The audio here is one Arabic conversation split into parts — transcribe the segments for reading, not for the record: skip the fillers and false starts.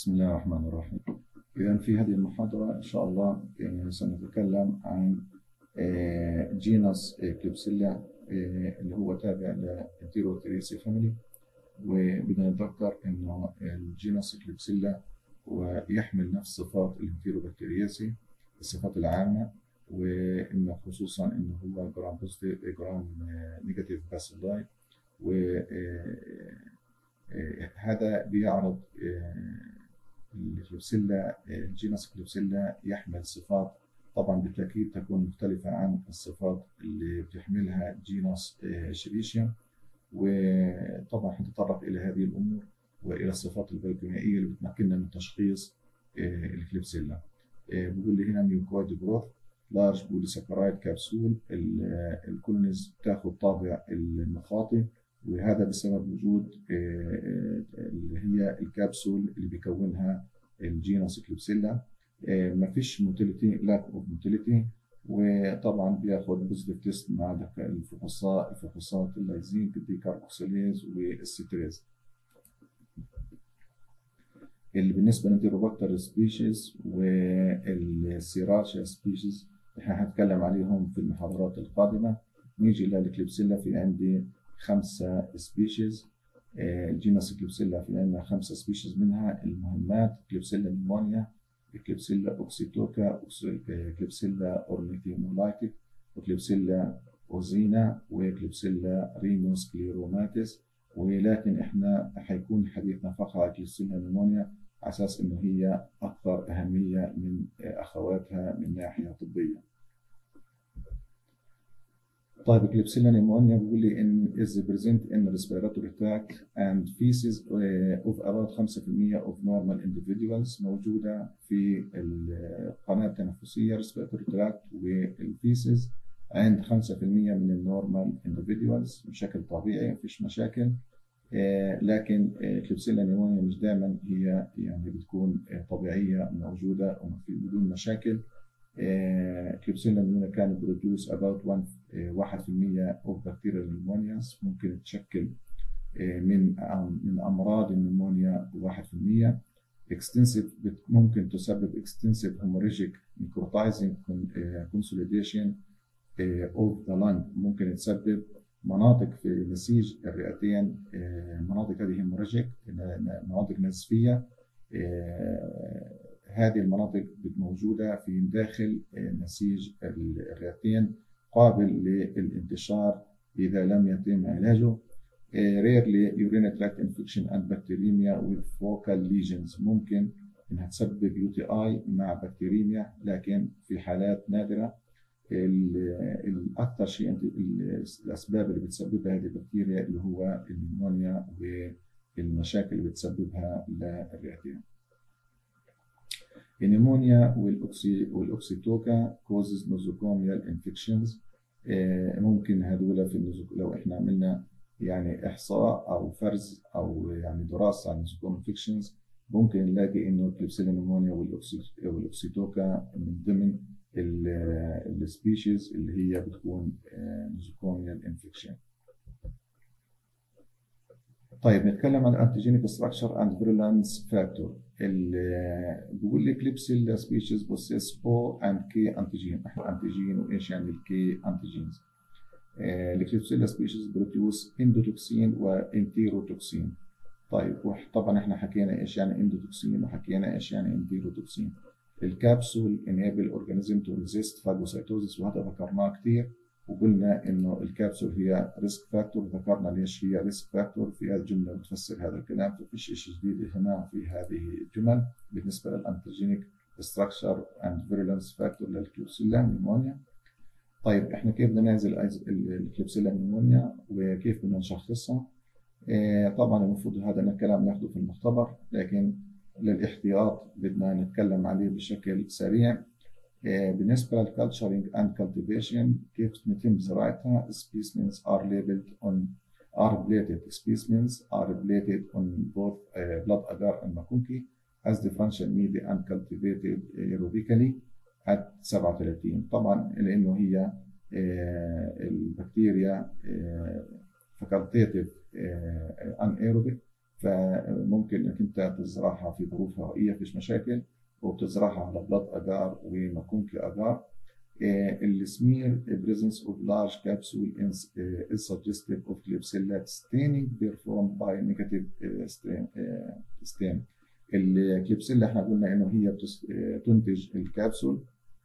بسم الله الرحمن الرحيم. إذا في هذه المحاضرة إن شاء الله سنتكلم عن جينس كليبسيلا اللي هو تابع لانتيروثيريسي فاميلي. وبدنا نتذكر إنه الجينس كليبسيلا هو يحمل نفس صفات الانتيروبكتيرياسي، الصفات العامة، وإنه خصوصا إنه هو جرام بوزيتيف جرام نيجاتيف باسيلاي. وهذا بيعرض الكليبسيلا، جينس كليبسيلا يحمل صفات طبعا بالتأكيد تكون مختلفة عن الصفات اللي بتحملها جينس شريشيا. وطبعا حنتطرق إلى هذه الأمور وإلى الصفات البيوكيميائية اللي بتمكننا من تشخيص الكليبسيلا. بيقول لي هنا ميوكويد جروث لارج بوليساكرايد كبسول، الكولونيز بتاخذ طابع المخاطي، وهذا بسبب وجود اللي هي الكبسول اللي بيكونها الجينس كليبسيلا. ما فيش موتيليتي، لاك اوف موتيليتي، وطبعا بياخذ بوزيتيف تيست مع الفحوصات اللايزين الديكاربوكسيليز والستريز. اللي بالنسبه للانتيروباكتر سبيشيز والسيراشيا سبيشيز احنا هنتكلم عليهم في المحاضرات القادمه. نيجي للكليبسيلا، في عندي 5 سبيشيز. الجينس كليبسيلا في عندنا 5 سبيشيز، منها المهمات كليبسيلا نيمونيا، كليبسيلا اوكسيتوكا، كليبسيلا اورنيثيمولايتيك، وكليبسيلا اوزينا، وكليبسيلا رينوسكليروماتيس. ولكن احنا حيكون حديثنا فقط على كليبسيلا نيمونيا على اساس انه هي اكثر اهميه من اخواتها من ناحيه طبيه. طيب كليبسيلا نيمونيا بيقول لي ان is present in respiratory tract and feces of about 5% of normal individuals، موجودة في القناة التنفسية respiratory tract والفيسز عند 5% من النورمال individuals بشكل طبيعي، مفيش مشاكل. لكن كليبسيلا نيمونيا مش دائما هي يعني بتكون طبيعية موجودة بدون مشاكل. كليبسيلا نيمونيا كان بروديوس about 1% of bacterial pneumonias، ممكن تشكل من أمراض النمونيا 1%. extensive ممكن تسبب extensive hemorrhagic necrotizing consolidation of the lung، ممكن تسبب مناطق في نسيج الرئتين، مناطق هذه hemorrhagic، مناطق نزفية. هذه المناطق موجودة في داخل نسيج الرئتين، قابل للانتشار إذا لم يتم علاجه. rarely urinary tract infection and bacteremia with focal lesions، ممكن إنها تسبب UTI مع بكتيريميا، لكن في حالات نادرة. الأكثر شيء الأسباب اللي بتسببها هذه البكتيريا اللي هو النمونيا والمشاكل اللي بتسببها للرئتين. النمونيا والأوكسيتوكا causes nosocomial infections. ممكن هذول في لو احنا عملنا يعني إحصاء أو فرز أو يعني دراسة عن nosocomial infections، ممكن نلاقي إنه كليبسيلا نمونيا والأوكسيتوكا من ضمن السبيشيز اللي هي بتكون nosocomial infection. طيب نتكلم عن الانتيجينيك ستراكشر اند فيرولانس فاكتور. بيقول لي كليبسيلا سبيشيز بوسيس او اند كي انتيجين. احنا انتيجين وايش يعني الكي انتيجينز؟ الكليبسيلا سبيشيز بروديوس اندوتوكسين وانتيروتوكسين. طيب طبعا احنا حكينا ايش يعني اندوتوكسين وحكينا ايش يعني انتيروتوكسين. الكابسول انيبل اورجانيزم تو ريزيست فاجوسايتوزيس، وهذا ذكرناه كثير، وقلنا انه الكبسول هي ريسك فاكتور. ذكرنا ليش هي ريسك فاكتور في هذه الجمله بتفسر هذا الكلام، ففيش شيء جديد هنا في هذه الجمل. بالنسبه للانتيجينيك ستراكشر اند فيرولنس فاكتور للكليبسيلا نيمونيا. طيب احنا كيف بدنا نعزل الكليبسيلا نيمونيا وكيف بدنا نشخصها؟ طبعا المفروض هذا الكلام ناخذه في المختبر، لكن للاحتياط بدنا نتكلم عليه بشكل سريع. بالنسبة للكالتشرينج اند كالتيفيشن، كيف يتم زراعتها؟ specimens are plated on both blood agar and makunki as differential media and cultivated aerobically at 37. طبعا لأنه هي البكتيريا facultative anaerobic، فممكن انك انت تزرعها في ظروف هوائيه فيش مشاكل، وبتزرعها على بلاط اجار ومكونكي اجار. السمير presence of large capsule is suggestive of Klebsiella staining performed by negative stain. الكليبسيلا احنا قلنا انه هي تنتج الكبسول،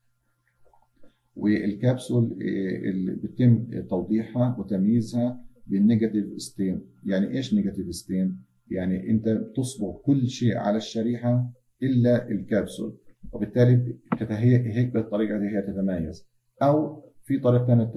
والكبسول اللي بيتم توضيحها وتمييزها بالنيجاتيف ستين. يعني ايش نيجاتيف ستين؟ يعني انت بتصبغ كل شيء على الشريحه الا الكبسول، وبالتالي هيك بالطريقه دي هي تتميز. او في طريقه ثانيه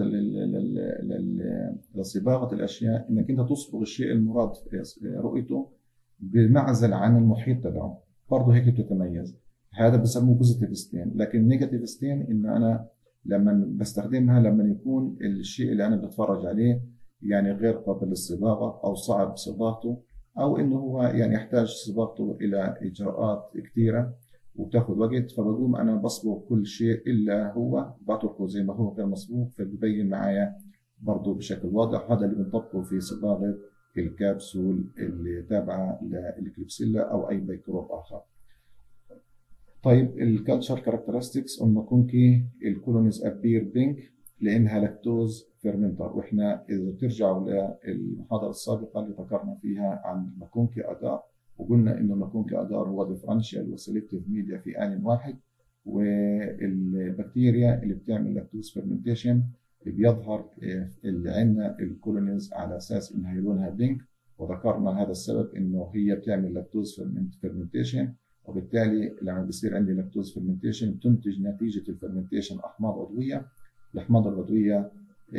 لصباغه الاشياء، انك انت تصبغ الشيء المراد رؤيته بمعزل عن المحيط تبعه، برضه هيك بتتميز. هذا بسموه بوزيتيف ستين. لكن نيجاتيف ستين ان انا لما بستخدمها لما يكون الشيء اللي انا بتفرج عليه يعني غير قابل للصباغه او صعب صباغته، او انه هو يعني يحتاج صباغته الى اجراءات كثيره وبتاخذ وقت، فبقوم انا بصبغ كل شيء الا هو، بتركه زي ما هو غير مصبوغ، فبيبين معايا برضه بشكل واضح. هذا اللي بنطبقه في صباغه الكبسول اللي تابعه للكليبسيلا او اي ميكروب اخر. طيب الكالتشر كاركترستكس قلنا كونكي الكولونيز ابير بينك لانها لاكتوز فيرمنتر. واحنا اذا بترجعوا للمحاضره السابقه اللي ذكرنا فيها عن الماكونكي اجار، وقلنا انه الماكونكي اجار هو ديفرنشال وسيلكتيف ميديا في ان واحد، والبكتيريا اللي بتعمل لاكتوز فيرمنتيشن بيظهر اللي عندنا الكولونيز على اساس انها لونها بينك، وذكرنا هذا السبب انه هي بتعمل لاكتوز فيرمنتيشن، وبالتالي لما بيصير عندي لاكتوز فيرمنتيشن تنتج نتيجه الفيرمنتيشن احماض عضويه. الاحماض العضويه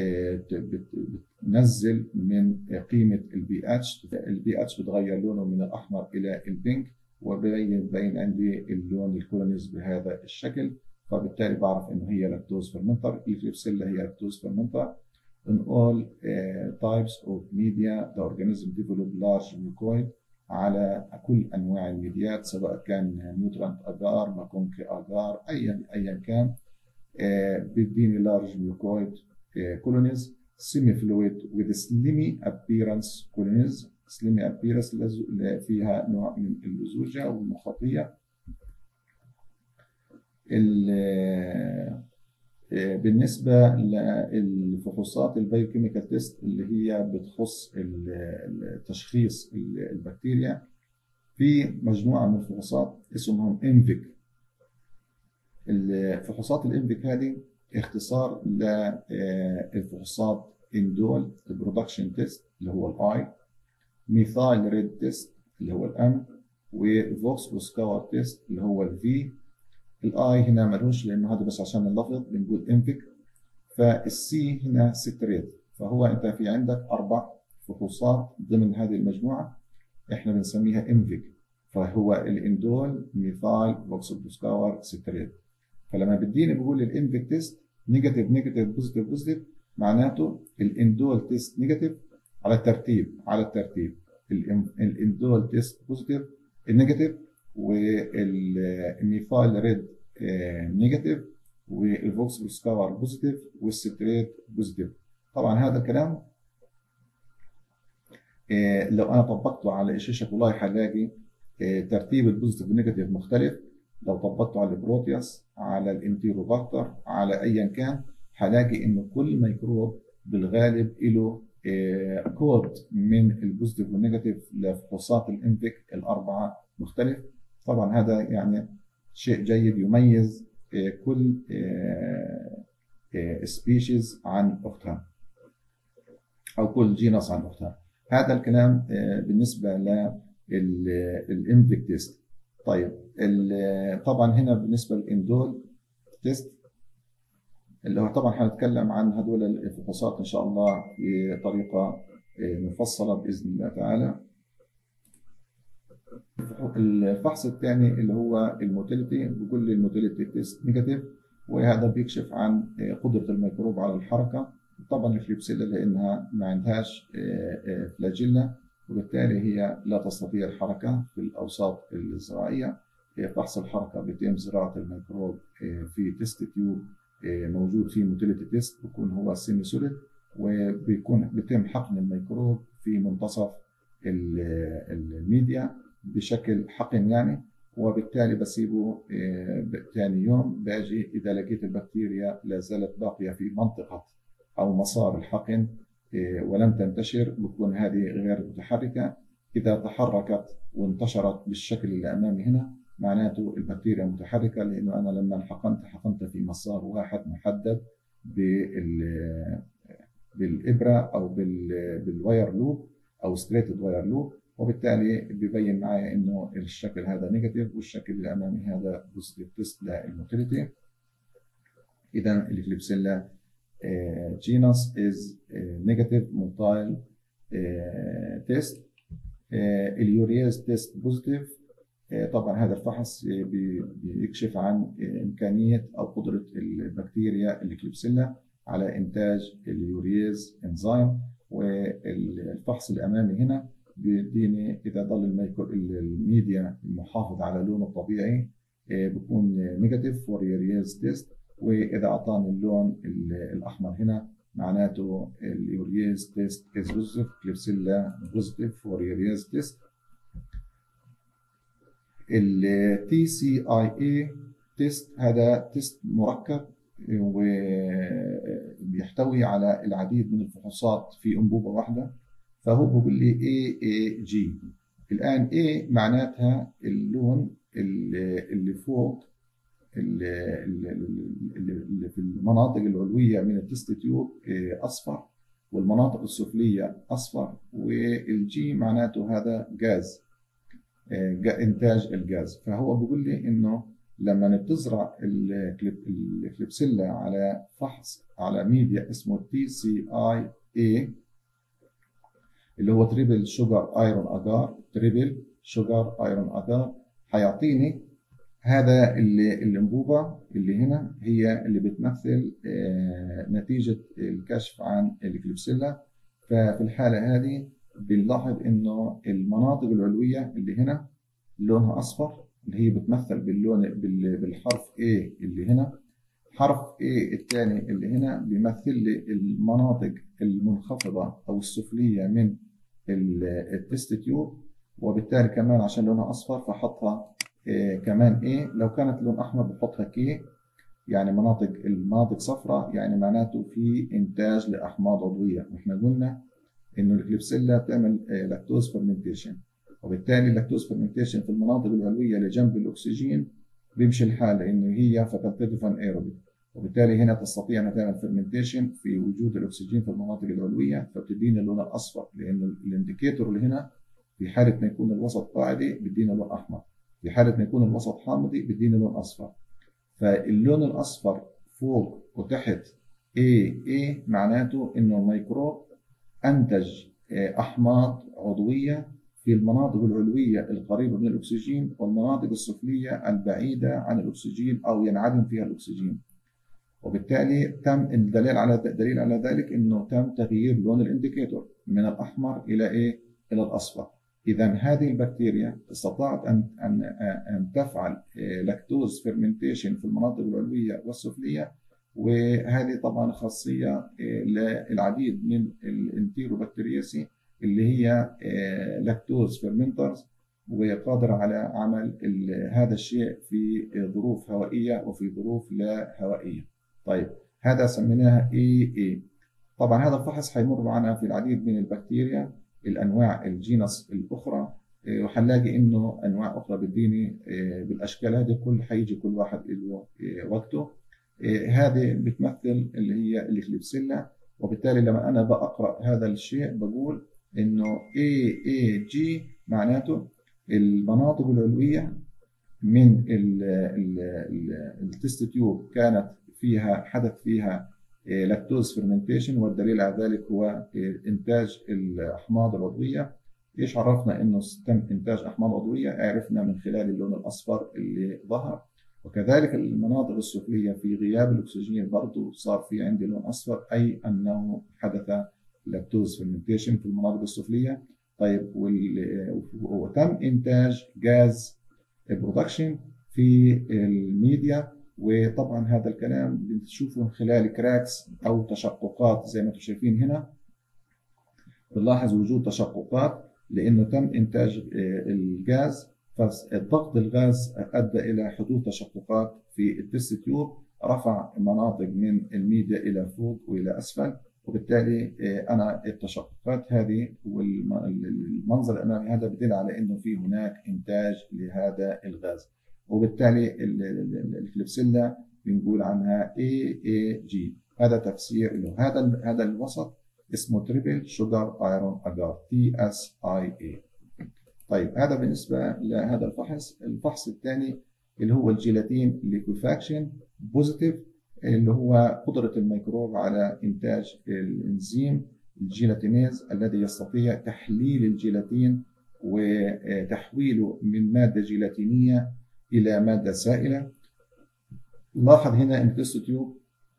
بتنزل من قيمه البي اتش بتغير لونه من الاحمر الى البينك، وبين عندي اللون الكولونيز بهذا الشكل، فبالتالي بعرف انه هي لاكتوز فيرمنتر. الكليبسيلا هي لاكتوز فيرمنتر. In all types of media the organism develop large mucoid على كل انواع الميديات، سواء كان نيوترانت اجار، ماكونكي اجار، ايا كان. بيديني لارج ميوكويد كولونيز سيمي فلويد with slimy appearance colonies. slimy appearance فيها نوع من اللزوجه والمخاطيه. بالنسبه للفحوصات البيوكيميكال تيست اللي هي بتخص تشخيص البكتيريا، في مجموعه من الفحوصات اسمهم انفيك. الفحوصات الانفيك هذه اختصار للفحوصات اندول برودكشن تيست اللي هو الاي، ميثايل ريد تيست اللي هو الام، وفوكس بوسكاور تيست اللي هو الفي. الاي هنا ملوش لانه هذا بس عشان اللفظ بنقول انفيك. فالسي هنا ستريت. فهو انت في عندك 4 فحوصات ضمن هذه المجموعه احنا بنسميها انفيك، فهو الاندول، ميثايل، فوكس بوسكاور، ستريت. فلما بديني بقول الانفيك تيست نيجاتيف نيجاتيف بوزيتيف بوزيتيف، معناته الاندول تيست نيجاتيف على الترتيب الاندول تيست بوزيتيف النيجاتيف، والميثايل ريد نيجاتيف، والفوكس بوسكاور بوزيتيف، والستريت بوزيتيف. طبعا هذا الكلام لو انا طبقته على الشاشه والله هلاقي ترتيب البوزيتيف والنيجاتيف مختلف. لو طبقته على البروتياس، على الانتيروباكتر، على ايا كان، هلاقي انه كل ميكروب بالغالب له كود من البوزيتيف والنيجاتيف لفحوصات الانفيك ال4 مختلف. طبعا هذا يعني شيء جيد يميز كل سبيشيز عن اختها او كل جينس عن اختها. هذا الكلام بالنسبه للانفيك تيست. طيب طبعا هنا بالنسبه للاندول تيست اللي هو طبعا هنتكلم عن هذول الفحوصات ان شاء الله بطريقه مفصله باذن الله تعالى. الفحص الثاني اللي هو الموتيليتي، بيقول لي الموتيليتي تيست نيجاتيف، وهذا بيكشف عن قدره الميكروب على الحركه. طبعا الكليبسيلا لانها ما عندهاش فلاجيلا، وبالتالي هي لا تستطيع الحركه في الاوساط الزراعيه. فحص الحركه بيتم زراعه الميكروب في تيست تيوب موجود فيه موتيليتي تيست، بيكون هو سيمي سوليد، وبيتم حقن الميكروب في منتصف الميديا بشكل حقن يعني، وبالتالي بسيبه ثاني يوم باجي إذا لقيت البكتيريا لا زالت باقية في منطقة أو مسار الحقن ولم تنتشر، بتكون هذه غير متحركة. إذا تحركت وانتشرت بالشكل اللي أمامي هنا معناته البكتيريا متحركة، لأنه أنا لما حقنت في مسار واحد محدد بالإبرة أو بالواير لوب أو ستريتد واير لوب، وبالتالي بيبين معي إنه الشكل هذا نيجاتيف والشكل اللي أمامي هذا بوزيتيف تيست للموتيليتي. إذا الكليبسيلا genus is negative motile test. اليورياز تيست بوزيتيف. طبعا هذا الفحص بيكشف عن إمكانية أو قدرة البكتيريا الكليبسيلا على إنتاج اليورياز إنزيم. والفحص الأمامي هنا بيديني إذا ظل الميديا المحافظ على لونه الطبيعي بيكون نيجاتيف فور يورياز تيست، وإذا أعطاني اللون الأحمر هنا معناته اليورياز تيست is positive. كليبسيلا positive for urease test. ال TCIA تيست هذا تيست مركب وبيحتوي على العديد من الفحوصات في أنبوبة واحدة، فهو بيقول لي AAG. الآن A معناتها اللون اللي فوق اللي في المناطق العلوية من التست تيوب أصفر، والمناطق السفلية أصفر، والجي معناته هذا غاز، إنتاج الغاز. فهو بيقول لي إنه لما بتزرع الكليبسيلا على فحص على ميديا اسمه TCIA اللي هو تريبل شوجر ايرون اجار، تريبل شوجر ايرون اجار، هيعطيني هذا الانبوبه اللي هنا هي اللي بتمثل نتيجه الكشف عن الكليبسيلا. ففي الحاله هذه بنلاحظ انه المناطق العلويه اللي هنا لونها اصفر، اللي هي بتمثل بالحرف A اللي هنا. حرف A الثاني اللي هنا بيمثل لي المناطق المنخفضه او السفليه من التست تيوب، وبالتالي كمان عشان لونها اصفر فحطها كمان A. لو كانت لون احمر بحطها K، يعني المناطق صفراء يعني معناته في انتاج لاحماض عضويه. واحنا قلنا انه الكليبسيلا بتعمل لاكتوز فيرمنتيشن، وبالتالي اللاكتوز فيرمنتيشن في المناطق العلويه اللي جنب الاكسجين بيمشي الحال لانه هي فاكولتيف انيروبيك، وبالتالي هنا تستطيع انها تعمل فيرمنتيشن في وجود الاكسجين في المناطق العلويه، فبتدينا اللون الاصفر، لانه الانديكيتور اللي هنا في حاله ما يكون الوسط قاعدي بيدينا لون احمر، في حاله ما يكون الوسط حامضي بيدينا لون اصفر. فاللون الاصفر فوق وتحت A معناته انه الميكروب انتج احماض عضويه في المناطق العلويه القريبه من الاكسجين والمناطق السفليه البعيده عن الاكسجين او ينعدم فيها الاكسجين، وبالتالي تم دليل على ذلك انه تم تغيير لون الانديكيتور من الاحمر الى الى الاصفر. اذا هذه البكتيريا استطاعت ان تفعل لاكتوز فيرمنتيشن في المناطق العلويه والسفليه، وهذه طبعا خاصيه للعديد من الانتيروبكتيرياسي اللي هي لاكتوز فيرمنترز، وقادره على عمل هذا الشيء في ظروف هوائيه وفي ظروف لا هوائيه. طيب هذا سميناها AA. طبعا هذا الفحص حيمر معنا في العديد من البكتيريا الانواع الجينس الاخرى، وحنلاقي انه انواع اخرى بتديني بالاشكال هذه حيجي كل واحد له وقته. هذه بتمثل اللي هي الكليبسيلا، وبالتالي لما انا بقرا هذا الشيء بقول انه AAG معناته المناطق العلويه من التست تيوب كانت حدث فيها لاكتوز فيرمنتيشن، والدليل على ذلك هو انتاج الاحماض العضويه. ايش عرفنا انه تم انتاج احماض عضويه؟ عرفنا من خلال اللون الاصفر اللي ظهر. وكذلك المناطق السفليه في غياب الاكسجين برضه صار في عندي لون اصفر، اي انه حدث لاكتوز فيرمنتيشن في المناطق السفليه. طيب وتم انتاج غاز برودكشن في الميديا، وطبعا هذا الكلام بنشوفه من خلال كراكس او تشققات زي ما انتم شايفين هنا. بنلاحظ وجود تشققات، لأنه تم إنتاج الغاز، فالضغط الغاز أدى إلى حدوث تشققات في التست تيوب، رفع مناطق من الميديا إلى فوق وإلى أسفل، وبالتالي أنا التشققات هذه والمنظر الأمامي هذا بدل على أنه في هناك إنتاج لهذا الغاز، وبالتالي الكليبسيلا بنقول عنها AAG. هذا تفسير له. هذا الوسط اسمه تريبل شوجر ايرون اجار TSIA. طيب هذا بالنسبه لهذا الفحص الثاني اللي هو الجيلاتين ليكوفاكشن بوزيتيف، اللي هو قدره الميكروب على انتاج الانزيم الجيلاتينيز الذي يستطيع تحليل الجيلاتين وتحويله من ماده جيلاتينيه الى ماده سائله. لاحظ هنا ان التست تيوب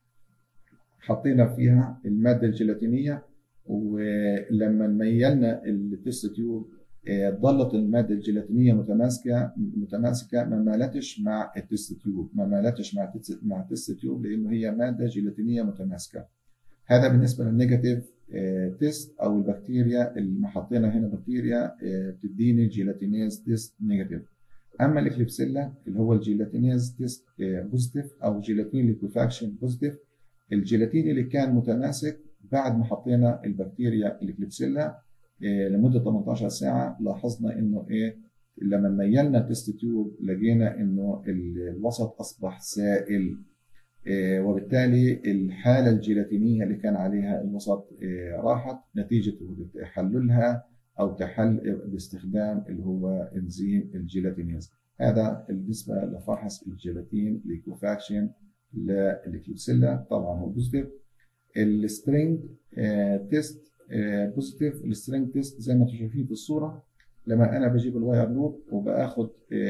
حطينا فيها الماده الجيلاتينيه، ولما ميلنا التست تيوب ظلت الماده الجيلاتينيه متماسكه، ما مالتش مع التست تيوب، مع التست تيوب لانه هي ماده جيلاتينيه متماسكه. هذا بالنسبه للنيجاتيف تيست او البكتيريا اللي حطينا هنا بكتيريا بتديني جيلاتينيز تيست نيجاتيف. اما الكليبسيلا اللي هو الجيلاتينيز تيست بوزيتيف او جيلاتين ليكوفاكشن بوزيتيف، الجيلاتين اللي كان متماسك بعد ما حطينا البكتيريا الكليبسيلا لمده 18 ساعه، لاحظنا انه لما ميلنا التست تيوب لقينا انه الوسط اصبح سائل، وبالتالي الحاله الجيلاتينيه اللي كان عليها الوسط راحت نتيجه تحللها او تحل باستخدام اللي هو انزيم الجيلاتينيز. هذا بالنسبه لفحص الجيلاتين ليكوفاكشن للكليبسيلا، طبعا هو بوزيتيف. السترينج تيست بوزيتيف. السترينج تيست زي ما انتم شايفين في الصوره، لما انا بجيب الواير لوب وباخد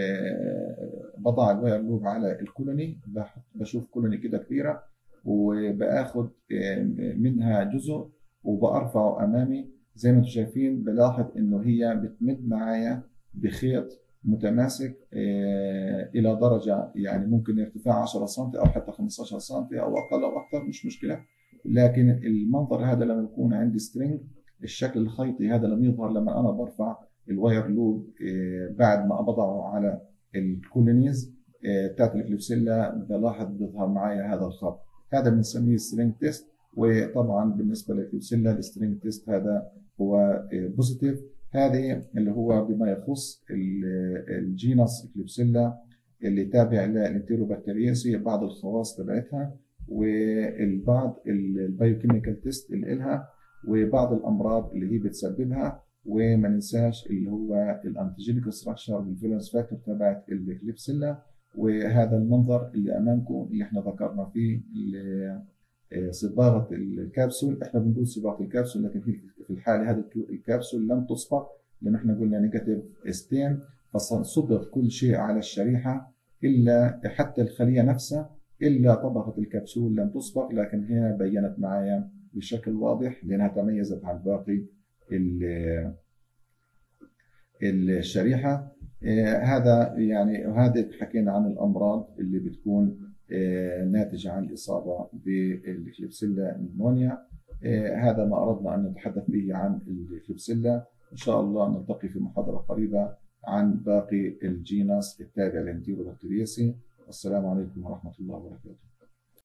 بضع الواير لوب على الكولوني، بشوف كولوني كده كبيره وباخد منها جزء وبرفعه امامي. زي ما انتم شايفين بلاحظ انه هي بتمد معايا بخيط متماسك الى درجه يعني ممكن ارتفاع 10 سم او حتى 15 سم او اقل او اكثر، مش مشكله. لكن المنظر هذا لما يكون عندي سترينج، الشكل الخيطي هذا لما يظهر لما انا برفع الواير لوب بعد ما بضعه على الكولونيز بتاعت الكليبسيلا، بلاحظ بيظهر معايا هذا الخط. هذا بنسميه سترينج تيست. وطبعا بالنسبه للكليبسيلا السترينج تيست هذا هو بوزيتيف. هذه اللي هو بما يخص الجينس كليبسيلا اللي تابع للانتيروبكتيرياسي، بعض الخواص تبعتها والبعض البايوكيميكال تيست اللي إلها وبعض الامراض اللي هي بتسببها. وما ننساش اللي هو الانتيجينيك ستراكشر والفيلنس فاكتور تبعت الكليبسيلا. وهذا المنظر اللي امامكم اللي احنا ذكرنا فيه صباغه الكبسول. احنا بنقول صباغه الكبسول، لكن في الحاله هذه الكبسول لم تصبغ لان احنا قلنا نيجاتيف ستين، فصبغ كل شيء على الشريحه الا حتى الخليه نفسها، الا طبقه الكبسول لم تصبغ، لكن هي بينت معايا بشكل واضح لانها تميزت عن باقي الشريحه. هذا يعني وهذا حكينا عن الامراض اللي بتكون ناتجه عن الاصابه بالكليبسيلا نيمونيا. هذا ما اردنا ان نتحدث به عن الكليبسيلا. ان شاء الله نلتقي في محاضره قريبه عن باقي الجينس التابع للانتيروبكتيرياسي. والسلام عليكم ورحمه الله وبركاته.